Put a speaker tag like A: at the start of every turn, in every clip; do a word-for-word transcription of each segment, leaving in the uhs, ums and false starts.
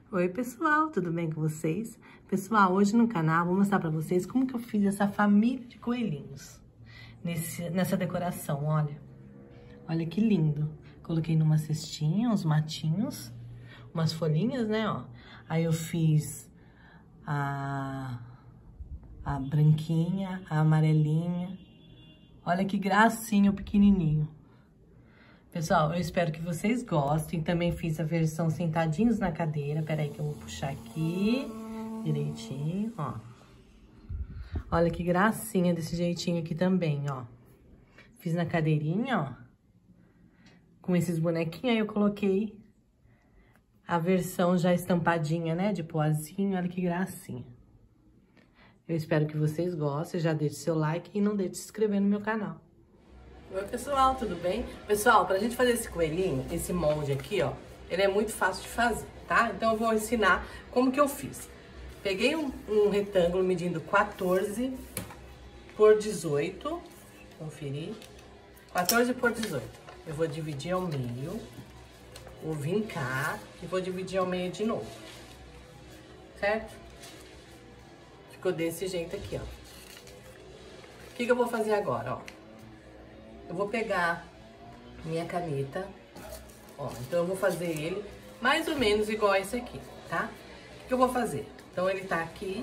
A: Oi pessoal, tudo bem com vocês? Pessoal, hoje no canal vou mostrar pra vocês como que eu fiz essa família de coelhinhos nesse, nessa decoração, olha. Olha que lindo. Coloquei numa cestinha uns matinhos, umas folhinhas, né, ó. Aí eu fiz a, a branquinha, a amarelinha. Olha que gracinha o pequenininho. Pessoal, eu espero que vocês gostem. Também fiz a versão sentadinhos na cadeira. Peraí que eu vou puxar aqui direitinho, ó. Olha que gracinha desse jeitinho aqui também, ó. Fiz na cadeirinha, ó. Com esses bonequinhos, aí eu coloquei a versão já estampadinha, né? De poazinho, olha que gracinha. Eu espero que vocês gostem. Já deixe seu like e não deixe de se inscrever no meu canal. Oi pessoal, tudo bem? Pessoal, pra gente fazer esse coelhinho, esse molde aqui, ó, ele é muito fácil de fazer, tá? Então eu vou ensinar como que eu fiz. Peguei um, um retângulo medindo quatorze por dezoito, conferir, quatorze por dezoito. Eu vou dividir ao meio, vou vincar e vou dividir ao meio de novo, certo? Ficou desse jeito aqui, ó. O que que eu vou fazer agora, ó? Eu vou pegar minha caneta, ó, então eu vou fazer ele mais ou menos igual a esse aqui, tá? O que, que eu vou fazer? Então ele tá aqui,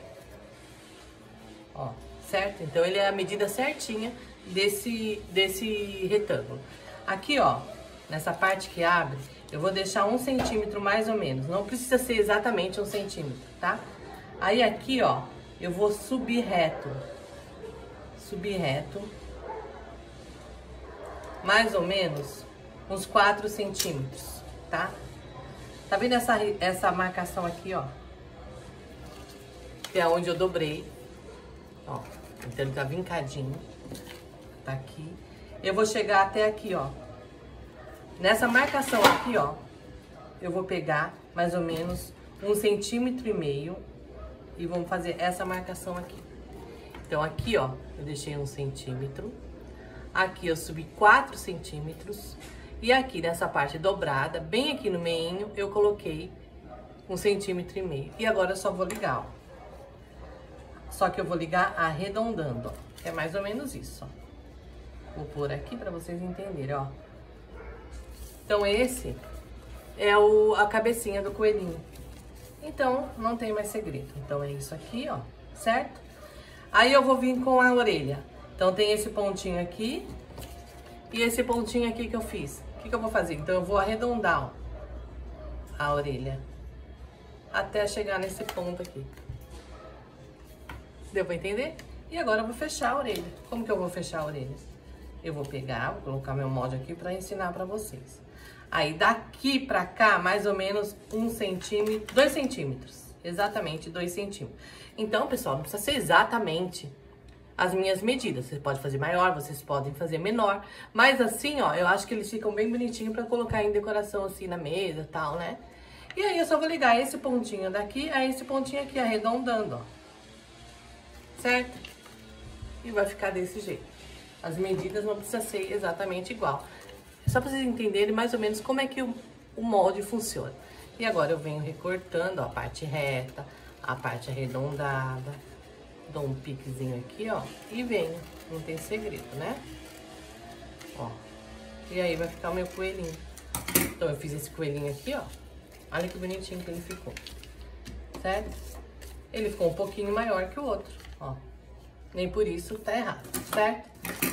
A: ó, certo? Então ele é a medida certinha desse, desse retângulo. Aqui, ó, nessa parte que abre, eu vou deixar um centímetro mais ou menos, não precisa ser exatamente um centímetro, tá? Aí aqui, ó, eu vou subir reto, subir reto, mais ou menos uns quatro centímetros, tá? Tá vendo essa, essa marcação aqui, ó? Que é onde eu dobrei, ó. Então ele tá vincadinho, tá aqui. Eu vou chegar até aqui, ó. Nessa marcação aqui, ó, eu vou pegar mais ou menos um centímetro e meio e vamos fazer essa marcação aqui. Então aqui, ó, eu deixei um centímetro. Aqui eu subi quatro centímetros e aqui nessa parte dobrada, bem aqui no meinho, eu coloquei um centímetro e meio. E agora eu só vou ligar, ó. Só que eu vou ligar arredondando, ó. É mais ou menos isso, ó. Vou pôr aqui pra vocês entenderem, ó. Então esse é o, a cabecinha do coelhinho. Então não tem mais segredo. Então é isso aqui, ó, certo? Aí eu vou vir com a orelha. Então, tem esse pontinho aqui e esse pontinho aqui que eu fiz. O que que eu vou fazer? Então, eu vou arredondar, ó, a orelha até chegar nesse ponto aqui. Deu pra entender? E agora eu vou fechar a orelha. Como que eu vou fechar a orelha? Eu vou pegar, vou colocar meu molde aqui pra ensinar pra vocês. Aí, daqui pra cá, mais ou menos um centímetro, dois centímetros. Exatamente, dois centímetros. Então, pessoal, não precisa ser exatamente as minhas medidas. Você pode fazer maior, vocês podem fazer menor. Mas assim, ó, eu acho que eles ficam bem bonitinhos pra colocar em decoração assim na mesa e tal, né? E aí eu só vou ligar esse pontinho daqui a esse pontinho aqui, arredondando, ó. Certo? E vai ficar desse jeito. As medidas não precisam ser exatamente igual. É só pra vocês entenderem mais ou menos como é que o, o molde funciona. E agora eu venho recortando, ó, a parte reta, a parte arredondada. Dou um piquezinho aqui, ó, e venho. Não tem segredo, né? Ó. E aí vai ficar o meu coelhinho. Então eu fiz esse coelhinho aqui, ó. Olha que bonitinho que ele ficou. Certo? Ele ficou um pouquinho maior que o outro, ó. Nem por isso tá errado, certo?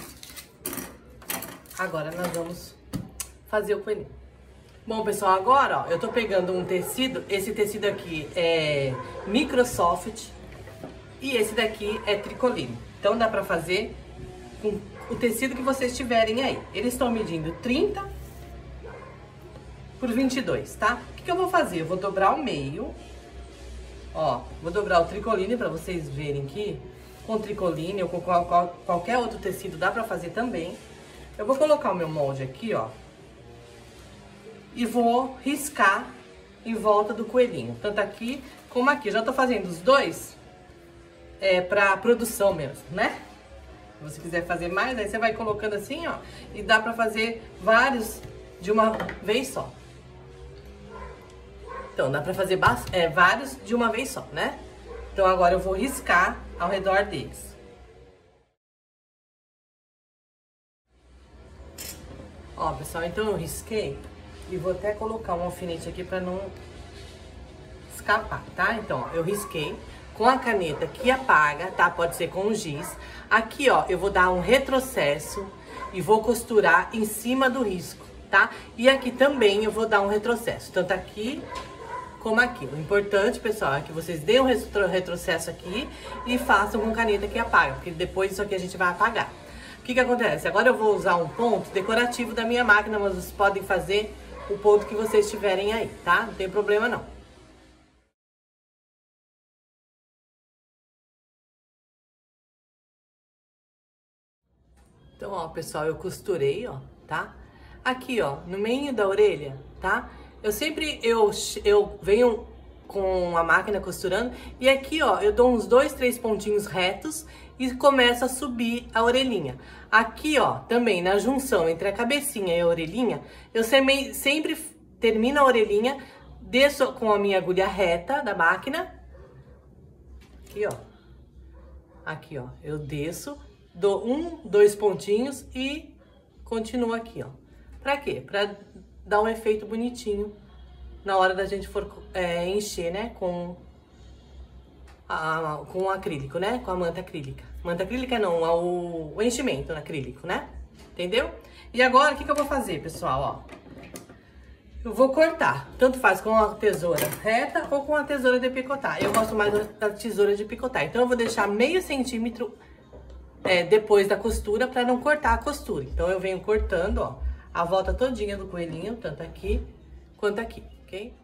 A: Agora nós vamos fazer o coelhinho. Bom, pessoal, agora, ó, eu tô pegando um tecido. Esse tecido aqui é Microsoft. E esse daqui é tricoline. Então dá pra fazer com o tecido que vocês tiverem aí. Eles estão medindo trinta por vinte e dois, tá? O que que eu vou fazer? Eu vou dobrar o meio. Ó, vou dobrar o tricoline pra vocês verem que com tricoline ou com qual, qual, qualquer outro tecido dá pra fazer também. Eu vou colocar o meu molde aqui, ó. E vou riscar em volta do coelhinho. Tanto aqui como aqui. Eu já tô fazendo os dois. É, pra produção mesmo, né? Se você quiser fazer mais, aí você vai colocando assim, ó. E dá pra fazer vários de uma vez só. Então, dá pra fazer é, vários de uma vez só, né? Então, agora eu vou riscar ao redor deles. Ó, pessoal, então eu risquei e vou até colocar um alfinete aqui pra não escapar, tá? Então, ó, eu risquei com a caneta que apaga, tá? Pode ser com o giz. Aqui, ó, eu vou dar um retrocesso e vou costurar em cima do risco, tá? E aqui também eu vou dar um retrocesso, tanto aqui como aqui. O importante, pessoal, é que vocês deem um retro retrocesso aqui e façam com caneta que apaga, porque depois isso aqui a gente vai apagar. O que que acontece? Agora eu vou usar um ponto decorativo da minha máquina, mas vocês podem fazer o ponto que vocês tiverem aí, tá? Não tem problema não. Então, ó, pessoal, eu costurei, ó, tá? Aqui, ó, no meio da orelha, tá? Eu sempre, eu, eu venho com a máquina costurando e aqui, ó, eu dou uns dois, três pontinhos retos e começo a subir a orelhinha. Aqui, ó, também na junção entre a cabecinha e a orelhinha, eu sempre, sempre termino a orelhinha, desço com a minha agulha reta da máquina. Aqui, ó. Aqui, ó, eu desço, dou um, dois pontinhos e continuo aqui, ó. Pra quê? Pra dar um efeito bonitinho na hora da gente for é, encher, né, com, a, com o acrílico, né, com a manta acrílica. Manta acrílica não, o, o enchimento acrílico, né, entendeu? E agora, o que que eu vou fazer, pessoal, ó? Eu vou cortar, tanto faz com a tesoura reta ou com a tesoura de picotar. Eu gosto mais da tesoura de picotar, então eu vou deixar meio centímetro é, depois da costura para não cortar a costura. Então eu venho cortando, ó, a volta todinha do coelhinho, tanto aqui quanto aqui, ok?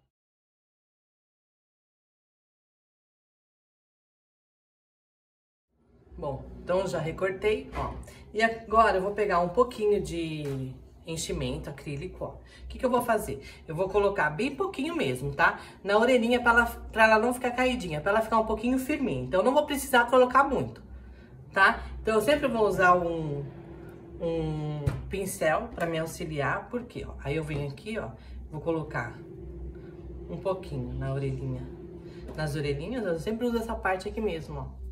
A: Bom, então já recortei, ó. E agora eu vou pegar um pouquinho de enchimento acrílico, ó. O que que eu vou fazer? Eu vou colocar bem pouquinho mesmo, tá? Na orelhinha pra ela, pra ela não ficar caidinha, pra ela ficar um pouquinho firminha. Então não vou precisar colocar muito, tá? Então eu sempre vou usar um, um pincel pra me auxiliar, porque, ó, aí eu venho aqui, ó, vou colocar um pouquinho na orelhinha. Nas orelhinhas, eu sempre uso essa parte aqui mesmo, ó.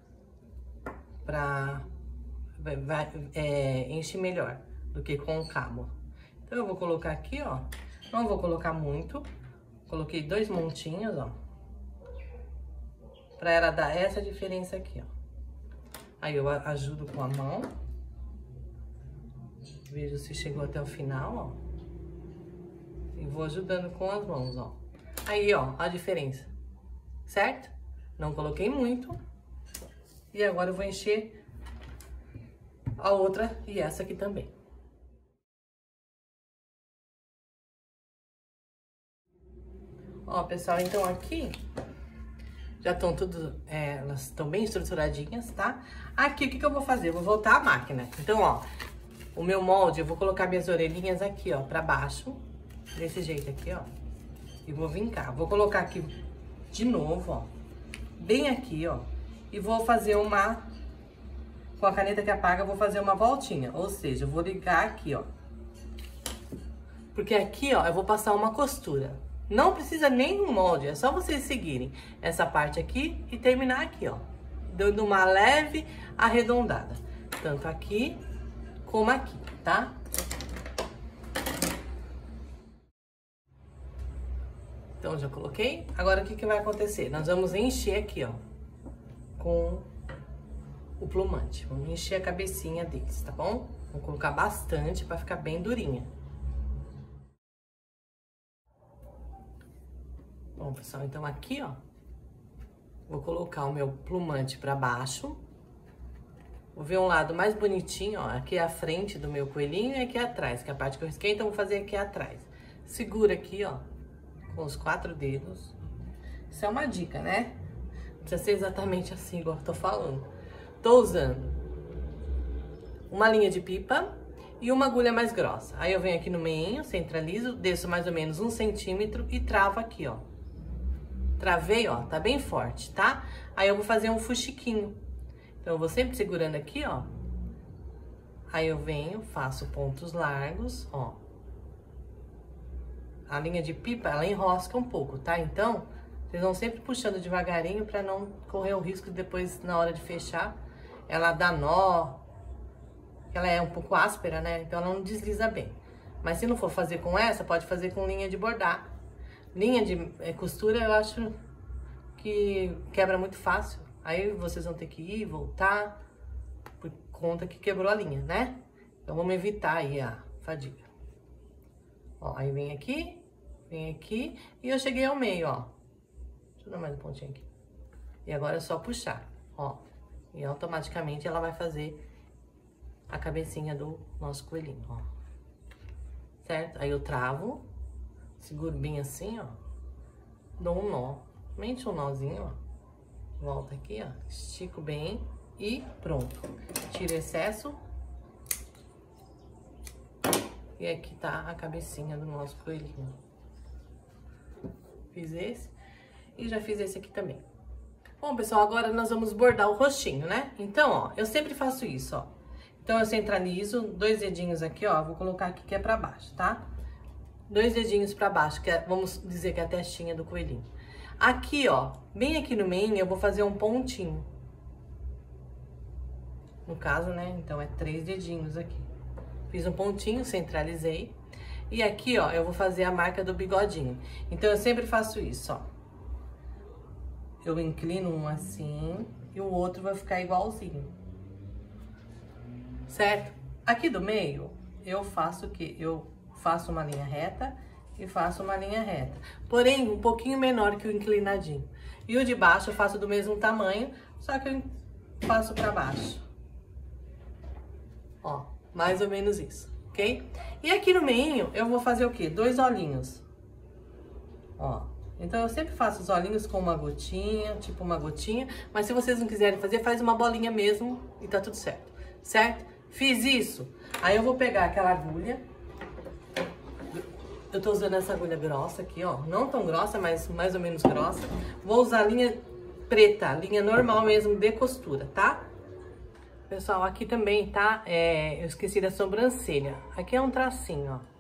A: Pra vai, vai, é, encher melhor do que com o cabo. Então, eu vou colocar aqui, ó. Não vou colocar muito. Coloquei dois montinhos, ó. Pra ela dar essa diferença aqui, ó. Aí, eu ajudo com a mão. Vejo se chegou até o final, ó. E vou ajudando com as mãos, ó. Aí, ó, a diferença. Certo? Não coloquei muito. E agora eu vou encher a outra e essa aqui também. Ó, pessoal, então aqui já estão tudo, é, elas estão bem estruturadinhas, tá? Aqui, o que que eu vou fazer? Eu vou voltar a máquina. Então, ó, o meu molde, eu vou colocar minhas orelhinhas aqui, ó, pra baixo, desse jeito aqui, ó. E vou vincar. Vou colocar aqui de novo, ó, bem aqui, ó. E vou fazer uma, com a caneta que apaga, eu vou fazer uma voltinha. Ou seja, eu vou ligar aqui, ó. Porque aqui, ó, eu vou passar uma costura. Não precisa nem um molde, é só vocês seguirem essa parte aqui e terminar aqui, ó. Dando uma leve arredondada. Tanto aqui como aqui, tá? Então, já coloquei. Agora, o que que vai acontecer? Nós vamos encher aqui, ó, com o plumante. Vamos encher a cabecinha deles, tá bom? Vou colocar bastante pra ficar bem durinha. Bom, pessoal, então aqui, ó, vou colocar o meu plumante pra baixo. Vou ver um lado mais bonitinho, ó, aqui é a frente do meu coelhinho e aqui é atrás, que é a parte que eu risquei, então vou fazer aqui atrás. Segura aqui, ó, com os quatro dedos. Isso é uma dica, né? Não precisa ser exatamente assim, igual eu tô falando. Tô usando uma linha de pipa e uma agulha mais grossa. Aí eu venho aqui no meio, centralizo, desço mais ou menos um centímetro e travo aqui, ó. Travei, ó, tá bem forte, tá? Aí eu vou fazer um fuxiquinho. Então, eu vou sempre segurando aqui, ó. Aí eu venho, faço pontos largos, ó. a linha de pipa, ela enrosca um pouco, tá? Então, vocês vão sempre puxando devagarinho pra não correr o risco de depois, na hora de fechar, ela dar nó. Ela é um pouco áspera, né? Então, ela não desliza bem. Mas se não for fazer com essa, pode fazer com linha de bordar. Linha de é, costura, eu acho que quebra muito fácil. Aí vocês vão ter que ir, voltar, por conta que quebrou a linha, né? Então, vamos evitar aí a fadiga. Ó, aí vem aqui, vem aqui, e eu cheguei ao meio, ó. Deixa eu dar mais um pontinho aqui. E agora é só puxar, ó. E automaticamente ela vai fazer a cabecinha do nosso coelhinho, ó. Certo? Aí eu travo, seguro bem assim, ó. Dou um nó, mente um nozinho, ó. Volta aqui, ó. Estico bem e pronto. Tiro o excesso. E aqui tá a cabecinha do nosso coelhinho. Fiz esse e já fiz esse aqui também. Bom, pessoal, agora nós vamos bordar o rostinho, né? Então, ó, eu sempre faço isso, ó. Então, eu centralizo, dois dedinhos aqui, ó, vou colocar aqui que é pra baixo, tá? Dois dedinhos pra baixo, que é, vamos dizer que é a testinha do coelhinho. Aqui, ó, bem aqui no meio, eu vou fazer um pontinho. No caso, né, então é três dedinhos aqui. Fiz um pontinho, centralizei. E aqui, ó, eu vou fazer a marca do bigodinho. Então, eu sempre faço isso, ó. Eu inclino um assim e o outro vai ficar igualzinho. Certo? Aqui do meio, eu faço o quê? Eu faço uma linha reta e faço uma linha reta. Porém, um pouquinho menor que o inclinadinho. E o de baixo eu faço do mesmo tamanho, só que eu faço pra baixo. Ó, mais ou menos isso, ok? E aqui no meio, eu vou fazer o quê? Dois olhinhos. Ó, então eu sempre faço os olhinhos com uma gotinha, tipo uma gotinha. Mas se vocês não quiserem fazer, faz uma bolinha mesmo e tá tudo certo, certo? Fiz isso, aí eu vou pegar aquela agulha. Eu tô usando essa agulha grossa aqui, ó. Não tão grossa, mas mais ou menos grossa. Vou usar a linha preta, linha normal mesmo de costura, tá? Pessoal, aqui também, tá? É, eu esqueci da sobrancelha. Aqui é um tracinho, ó.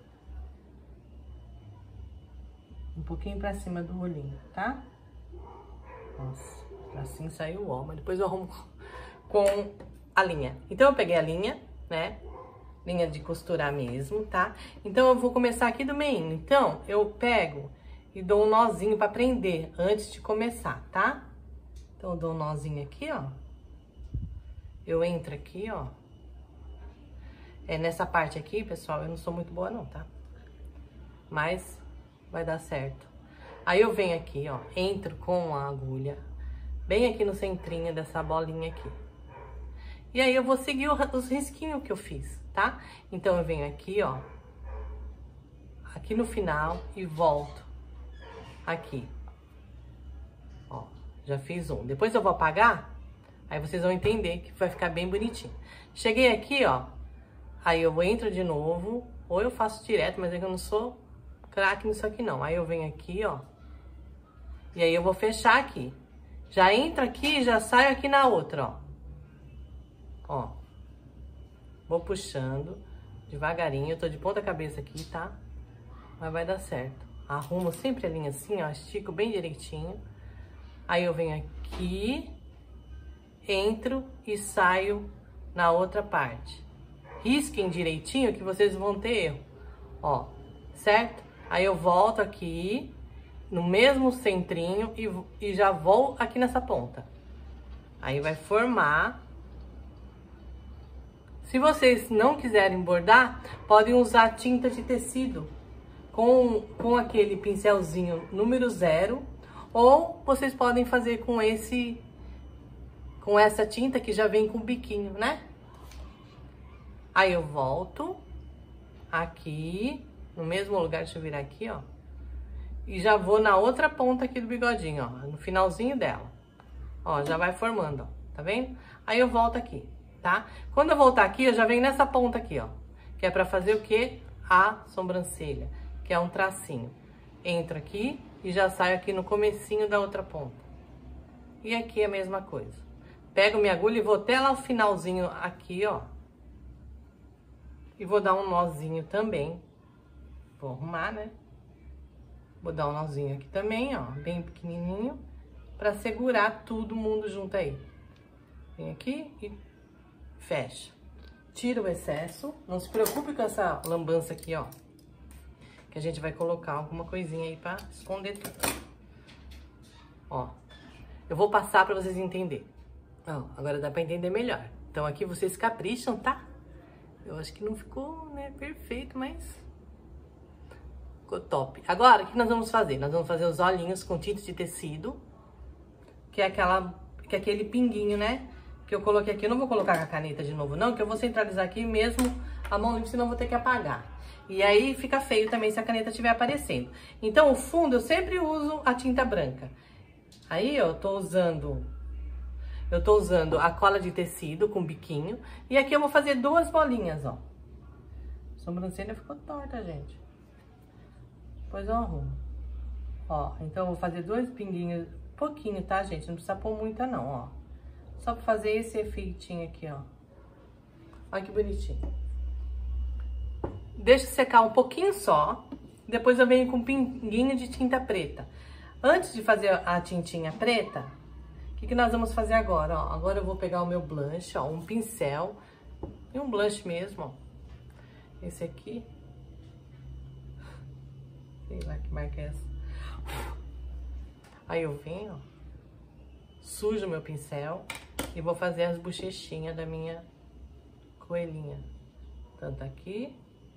A: Um pouquinho pra cima do olhinho, tá? Nossa, o tracinho saiu, ó. Mas depois eu arrumo com a linha. Então, eu peguei a linha, né? Linha de costurar mesmo, tá? Então, eu vou começar aqui do meio. Então, eu pego e dou um nozinho pra prender antes de começar, tá? Então, eu dou um nozinho aqui, ó. Eu entro aqui, ó. É, nessa parte aqui, pessoal, eu não sou muito boa não, tá? Mas vai dar certo. Aí, eu venho aqui, ó. Entro com a agulha bem aqui no centrinho dessa bolinha aqui. E aí, eu vou seguir os risquinhos que eu fiz, tá? Então, eu venho aqui, ó. Aqui no final e volto aqui. Ó, já fiz um. Depois eu vou apagar, aí vocês vão entender que vai ficar bem bonitinho. Cheguei aqui, ó. Aí eu entro de novo, ou eu faço direto, mas é que eu não sou craque nisso aqui não. Aí eu venho aqui, ó. E aí eu vou fechar aqui. Já entro aqui e já saio aqui na outra, ó. Ó, vou puxando devagarinho, eu tô de ponta cabeça aqui, tá? Mas vai dar certo. Arrumo sempre a linha assim, ó, estico bem direitinho. Aí eu venho aqui, entro e saio na outra parte. Risquem direitinho que vocês vão ter erro, ó, certo? Aí eu volto aqui, no mesmo centrinho e, e já vou aqui nessa ponta. Aí vai formar. Se vocês não quiserem bordar, podem usar tinta de tecido com, com aquele pincelzinho número zero, ou vocês podem fazer com esse, com essa tinta que já vem com biquinho, né? Aí eu volto aqui, no mesmo lugar, deixa eu virar aqui, ó. E já vou na outra ponta aqui do bigodinho, ó, no finalzinho dela. Ó, já vai formando, ó, tá vendo? Aí eu volto aqui. Tá? Quando eu voltar aqui, eu já venho nessa ponta aqui, ó. Que é pra fazer o quê? A sobrancelha, que é um tracinho. Entro aqui e já saio aqui no comecinho da outra ponta. E aqui é a mesma coisa. Pego minha agulha e vou até lá o finalzinho aqui, ó. E vou dar um nozinho também. Vou arrumar, né? Vou dar um nozinho aqui também, ó, bem pequenininho, pra segurar todo mundo junto aí. Vem aqui e fecha. Tira o excesso. Não se preocupe com essa lambança aqui, ó. Que a gente vai colocar alguma coisinha aí pra esconder tudo. Ó. Eu vou passar pra vocês entenderem. Ó, agora dá pra entender melhor. Então aqui vocês capricham, tá? Eu acho que não ficou, né, perfeito, mas... ficou top. Agora, o que nós vamos fazer? Nós vamos fazer os olhinhos com tinta de tecido. Que é aquela... que é aquele pinguinho, né? Que eu coloquei aqui. Eu não vou colocar com a caneta de novo, não. Que eu vou centralizar aqui mesmo a mão limpa, senão eu vou ter que apagar. E aí fica feio também se a caneta estiver aparecendo. Então, o fundo eu sempre uso a tinta branca. Aí, eu tô usando... Eu tô usando a cola de tecido com biquinho. E aqui eu vou fazer duas bolinhas, ó. A sobrancelha ficou torta, gente. Depois eu arrumo. Ó, então eu vou fazer dois pinguinhos, pouquinho, tá, gente? Não precisa pôr muita, não, ó. Só pra fazer esse efeitinho aqui, ó. Olha que bonitinho. Deixa secar um pouquinho só. Depois eu venho com um pinguinho de tinta preta. Antes de fazer a tintinha preta, o que, que nós vamos fazer agora, ó? Agora eu vou pegar o meu blush, ó, um pincel. E um blush mesmo, ó. Esse aqui. Sei lá que marca é essa. Aí eu venho, ó. Sujo meu pincel. E vou fazer as bochechinhas da minha coelhinha. Tanto aqui.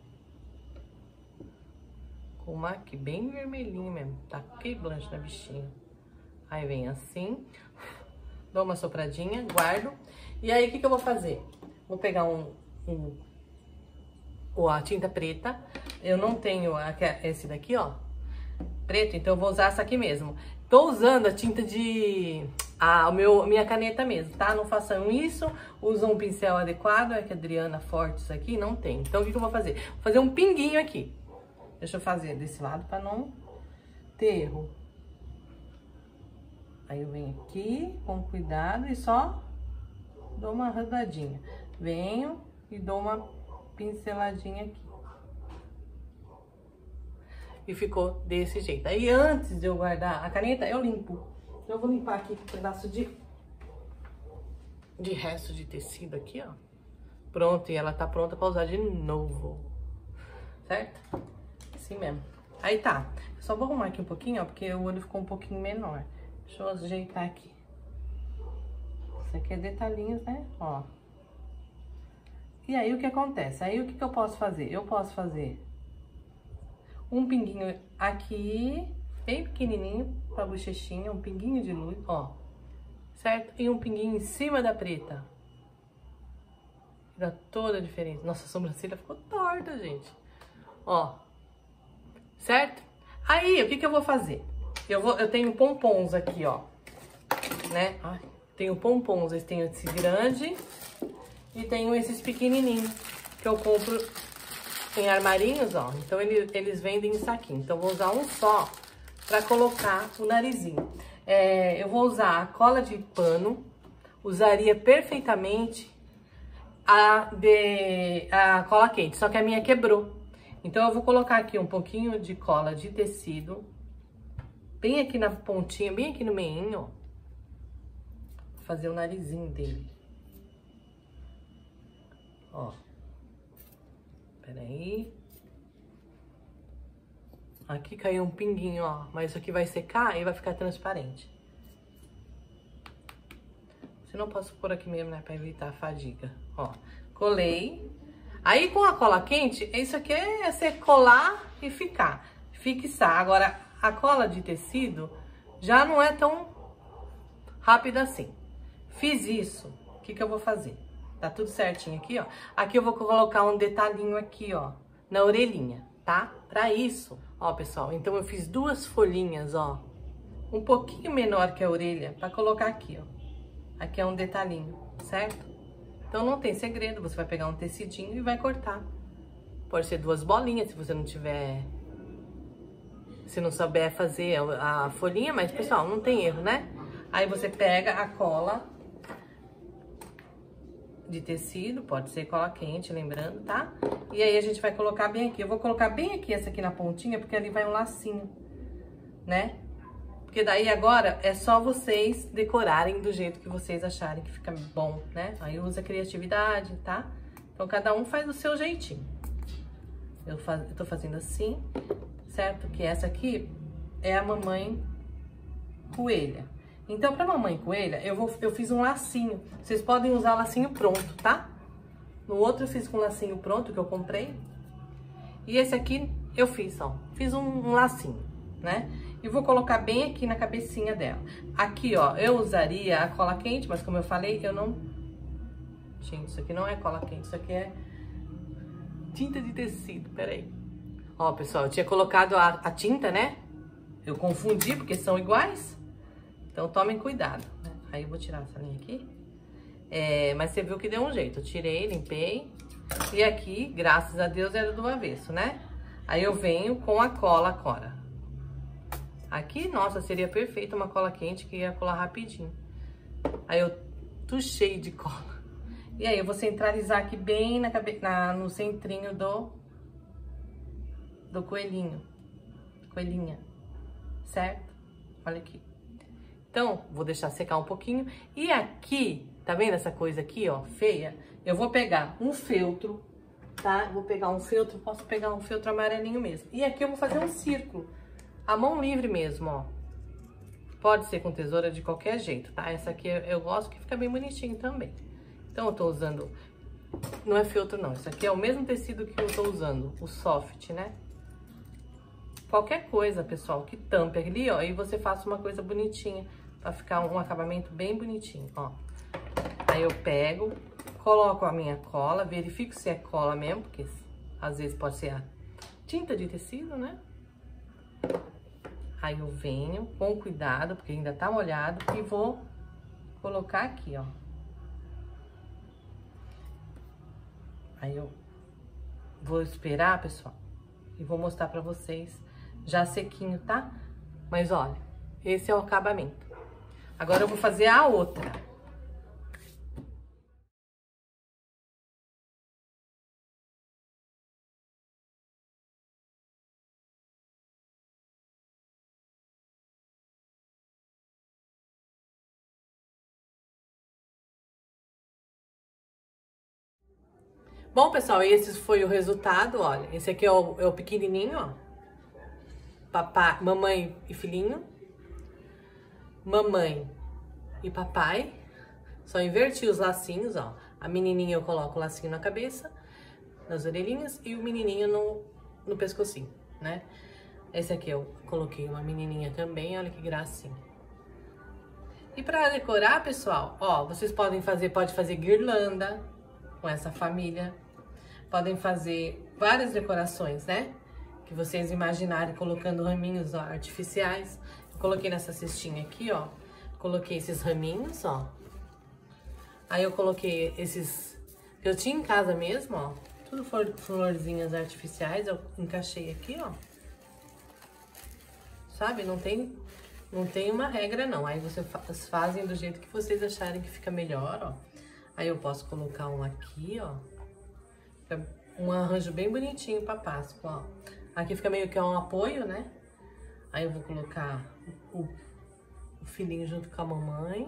A: Com uma aqui, bem vermelhinho mesmo. Tá que blanche na bichinha. Aí vem assim. Dou uma sopradinha, guardo. E aí, o que que eu vou fazer? Vou pegar um... um ou a tinta preta. Eu não tenho esse daqui, ó. Preto, então eu vou usar essa aqui mesmo. Tô usando a tinta de... a o meu, minha caneta mesmo, tá? Não façam isso. Usam um pincel adequado. É que a Adriana Fortes aqui não tem. Então, o que que eu vou fazer? Vou fazer um pinguinho aqui. Deixa eu fazer desse lado pra não ter erro. Aí eu venho aqui com cuidado e só dou uma rodadinha. Venho e dou uma pinceladinha aqui. E ficou desse jeito. Aí antes de eu guardar a caneta, eu limpo. Então eu vou limpar aqui com um pedaço de, de resto de tecido aqui, ó. Pronto, e ela tá pronta pra usar de novo. Certo? Assim mesmo. Aí tá. Eu só vou arrumar aqui um pouquinho, ó, porque o olho ficou um pouquinho menor. Deixa eu ajeitar aqui. Isso aqui é detalhinhos, né? Ó. E aí, o que acontece? Aí, o que que eu posso fazer? Eu posso fazer um pinguinho aqui, bem pequenininho, pra bochechinha. Um pinguinho de luz, ó. Certo? E um pinguinho em cima da preta. Dá toda a diferença. Nossa, a sobrancelha ficou torta, gente. Ó. Certo? Aí, o que que eu vou fazer? Eu, vou, eu tenho pompons aqui, ó. Né? Ai, tenho pompons. Eu tenho esse grande e tenho esses pequenininhos que eu compro em armarinhos, ó. Então, ele, eles vendem em saquinho. Então, eu vou usar um só pra colocar o narizinho. É, eu vou usar a cola de pano. Usaria perfeitamente a, de, a cola quente, só que a minha quebrou. Então, eu vou colocar aqui um pouquinho de cola de tecido, bem aqui na pontinha, bem aqui no meinho, ó. Vou fazer o narizinho dele. Ó. Peraí. Aqui caiu um pinguinho, ó. Mas isso aqui vai secar e vai ficar transparente. Se não, posso pôr aqui mesmo, né? Pra evitar a fadiga. Ó. Colei. Aí, com a cola quente, isso aqui é você colar e ficar. Fixar. Agora, a cola de tecido já não é tão rápida assim. Fiz isso. O que que eu vou fazer? Tá tudo certinho aqui, ó. Aqui eu vou colocar um detalhinho aqui, ó, na orelhinha, tá? Pra isso, ó, pessoal, então eu fiz duas folhinhas, ó, um pouquinho menor que a orelha, pra colocar aqui, ó. Aqui é um detalhinho, certo? Então não tem segredo, você vai pegar um tecidinho e vai cortar. Pode ser duas bolinhas, se você não tiver... se não souber fazer a folhinha, mas, pessoal, não tem erro, né? Aí você pega a cola de tecido, pode ser cola quente, lembrando, tá? E aí a gente vai colocar bem aqui. Eu vou colocar bem aqui essa aqui na pontinha, porque ali vai um lacinho. né? Porque daí agora é só vocês decorarem do jeito que vocês acharem que fica bom, né? Aí usa criatividade, tá? Então cada um faz do seu jeitinho. Eu, faz, eu tô fazendo assim, certo? Que essa aqui é a mamãe coelha. Então pra mamãe coelha, eu, vou, eu fiz um lacinho. Vocês podem usar lacinho pronto, tá? No outro eu fiz com lacinho pronto que eu comprei. E esse aqui eu fiz, ó. Fiz um, um lacinho, né? E vou colocar bem aqui na cabecinha dela. Aqui, ó, eu usaria a cola quente, mas como eu falei, eu não... Gente, isso aqui não é cola quente, isso aqui é tinta de tecido, peraí. Ó, pessoal, eu tinha colocado a, a tinta, né? Eu confundi, porque são iguais. Então, tomem cuidado, né? Aí eu vou tirar essa linha aqui. É, mas você viu que deu um jeito. Eu tirei, limpei. E aqui, graças a Deus, era do avesso, né? Aí eu venho com a cola agora. Aqui, nossa, seria perfeito uma cola quente que ia colar rapidinho. Aí eu tuchei de cola. E aí eu vou centralizar aqui bem na cabe... na, no centrinho do, do coelhinho. Coelhinha. Certo? Olha aqui. Então, vou deixar secar um pouquinho. E aqui, tá vendo essa coisa aqui, ó, feia? Eu vou pegar um feltro, tá? Vou pegar um feltro, posso pegar um feltro amarelinho mesmo. E aqui eu vou fazer um círculo. A mão livre mesmo, ó. Pode ser com tesoura de qualquer jeito, tá? Essa aqui eu gosto que fica bem bonitinho também. Então eu tô usando... Não é feltro não, isso aqui é o mesmo tecido que eu tô usando, o soft, né? Qualquer coisa, pessoal, que tampe ali, ó, e você faça uma coisa bonitinha, pra ficar um acabamento bem bonitinho, ó. Aí eu pego, coloco a minha cola, verifico se é cola mesmo, porque às vezes pode ser a tinta de tecido, né? Aí eu venho com cuidado, porque ainda tá molhado, e vou colocar aqui, ó. Aí eu vou esperar, pessoal, e vou mostrar pra vocês já sequinho, tá? Mas olha, esse é o acabamento. Agora eu vou fazer a outra. Bom, pessoal, esse foi o resultado, olha. Esse aqui é o, é o pequenininho, ó. Papai, mamãe e filhinho. Mamãe e papai. Só inverti os lacinhos, ó. A menininha eu coloco o lacinho na cabeça, nas orelhinhas, e o menininho no, no pescocinho, né? Esse aqui eu coloquei uma menininha também, olha que gracinha. E pra decorar, pessoal, ó, vocês podem fazer, pode fazer guirlanda com essa família. Podem fazer várias decorações, né? Que vocês imaginarem, colocando raminhos, ó, artificiais. Eu coloquei nessa cestinha aqui, ó. Coloquei esses raminhos, ó. Aí eu coloquei esses que eu tinha em casa mesmo, ó. Tudo flor, florzinhas artificiais, eu encaixei aqui, ó. Sabe? Não tem, não tem uma regra, não. Aí vocês fazem do jeito que vocês acharem que fica melhor, ó. Aí eu posso colocar um aqui, ó. Fica um arranjo bem bonitinho pra Páscoa, ó. Aqui fica meio que um apoio, né? Aí eu vou colocar o, o filhinho junto com a mamãe.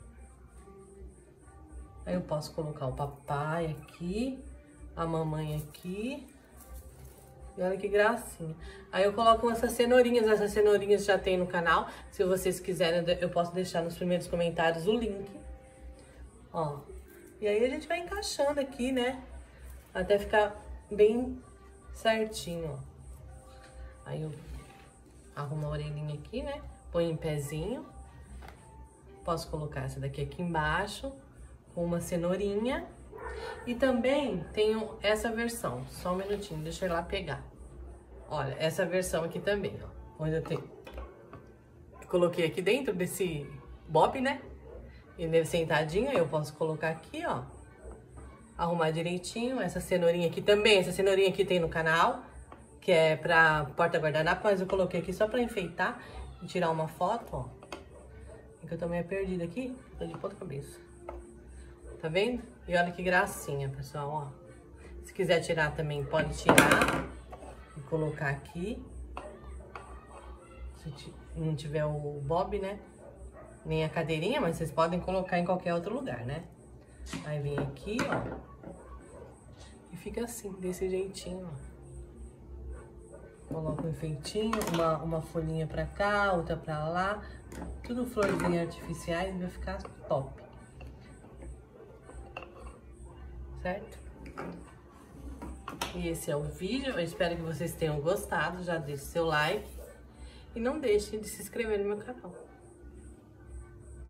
A: Aí eu posso colocar o papai aqui, a mamãe aqui. E olha que gracinha. Aí eu coloco essas cenourinhas, essas cenourinhas já tem no canal. Se vocês quiserem, eu posso deixar nos primeiros comentários o link. Ó. E aí a gente vai encaixando aqui, né? Até ficar bem certinho, ó. Aí eu arrumo a orelhinha aqui, né? Põe em pezinho. Posso colocar essa daqui aqui embaixo, com uma cenourinha. E também tenho essa versão. Só um minutinho, deixa eu ir lá pegar. Olha, essa versão aqui também, ó. Onde eu tenho... Eu coloquei aqui dentro desse bob, né? E sentadinho, eu posso colocar aqui, ó. Arrumar direitinho. Essa cenourinha aqui também. Essa cenourinha aqui tem no canal, que é pra porta-guardanapo, mas eu coloquei aqui só pra enfeitar e tirar uma foto, ó. É que eu tô meio perdida aqui, tô de ponta cabeça. Tá vendo? E olha que gracinha, pessoal, ó. Se quiser tirar também, pode tirar e colocar aqui. não tiver o bob, né? Nem a cadeirinha, mas vocês podem colocar em qualquer outro lugar, né? Aí vem aqui, ó. E fica assim, desse jeitinho, ó. Coloca um enfeitinho, uma, uma folhinha pra cá, outra pra lá. Tudo florzinhas artificiais, vai ficar top. Certo? E esse é o vídeo, eu espero que vocês tenham gostado. Já deixe seu like e não deixe de se inscrever no meu canal.